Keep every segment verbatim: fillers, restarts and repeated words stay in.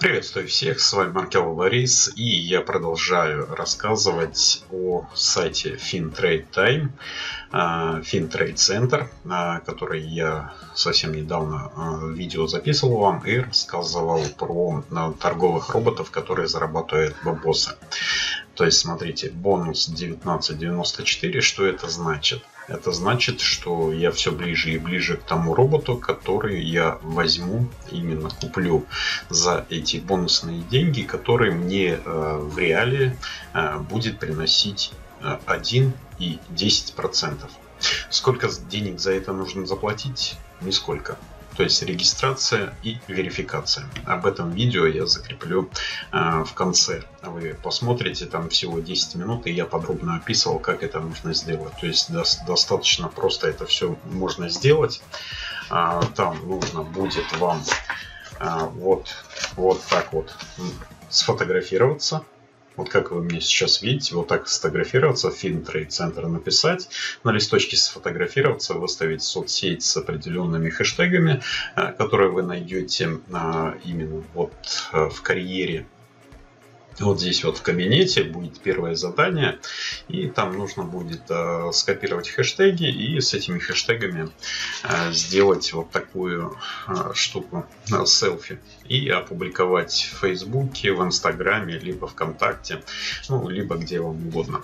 Приветствую всех, с вами Маркелов Борис, и я продолжаю рассказывать о сайте FinTrade Time, FinTrade Center, который я совсем недавно видео записывал вам и рассказывал про торговых роботов, которые зарабатывают бабосы. То есть, смотрите, бонус девятнадцать девяносто четыре, что это значит? Это значит, что я все ближе и ближе к тому роботу, который я возьму, именно куплю за эти бонусные деньги, которые мне э, в реале э, будет приносить э, один и десять процентов. Сколько денег за это нужно заплатить? Нисколько. То есть регистрация и верификация. Об этом видео я закреплю э, в конце. Вы посмотрите, там всего десять минут, и я подробно описывал, как это нужно сделать. То есть до, достаточно просто это все можно сделать. Э, там нужно будет вам э, вот, вот так вот сфотографироваться. Вот как вы мне сейчас видите, вот так сфотографироваться, FinTrade Center написать, на листочке сфотографироваться, выставить соцсеть с определенными хэштегами, которые вы найдете именно вот в карьере. Вот здесь вот в кабинете будет первое задание, и там нужно будет э, скопировать хэштеги и с этими хэштегами э, сделать вот такую э, штуку, э, селфи, и опубликовать в Фейсбуке, в Инстаграме, либо ВКонтакте, ну, либо где вам угодно.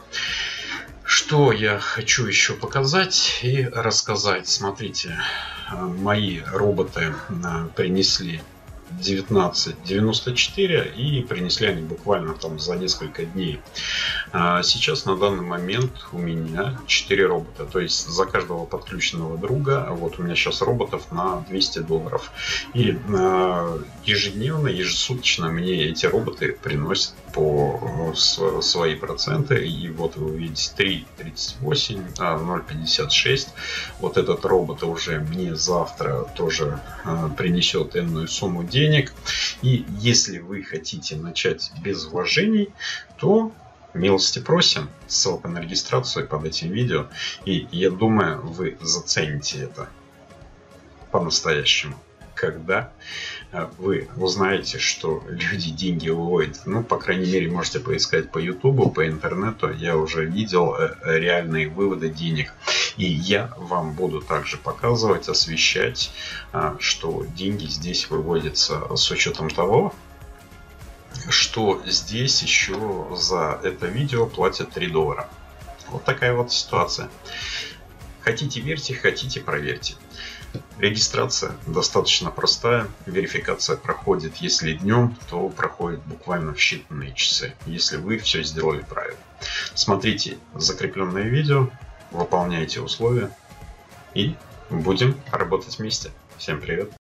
Что я хочу еще показать и рассказать. Смотрите, э, мои роботы э, принесли девятнадцать девяносто четыре, и принесли они буквально там за несколько дней. Сейчас на данный момент у меня четыре робота, то есть за каждого подключенного друга вот у меня сейчас роботов на двести долларов, и ежедневно, ежесуточно мне эти роботы приносят по свои проценты, и вот вы видите три тридцать восемь, ноль пятьдесят шесть. Вот этот робот уже мне завтра тоже принесет энную сумму денег. Денег. И если вы хотите начать без вложений, то милости просим. Ссылка на регистрацию под этим видео. И я думаю, вы зацените это по-настоящему, когда вы узнаете, что люди деньги выводят. Ну, по крайней мере, можете поискать по ютубу, по интернету. Я уже видел реальные выводы денег. И я вам буду также показывать, освещать, что деньги здесь выводятся с учетом того, что здесь еще за это видео платят три доллара. Вот такая вот ситуация. Хотите верьте, хотите проверьте. Регистрация достаточно простая. Верификация проходит, если днем, то проходит буквально в считанные часы, если вы все сделали правильно. Смотрите закрепленное видео, выполняйте условия и будем работать вместе. Всем привет!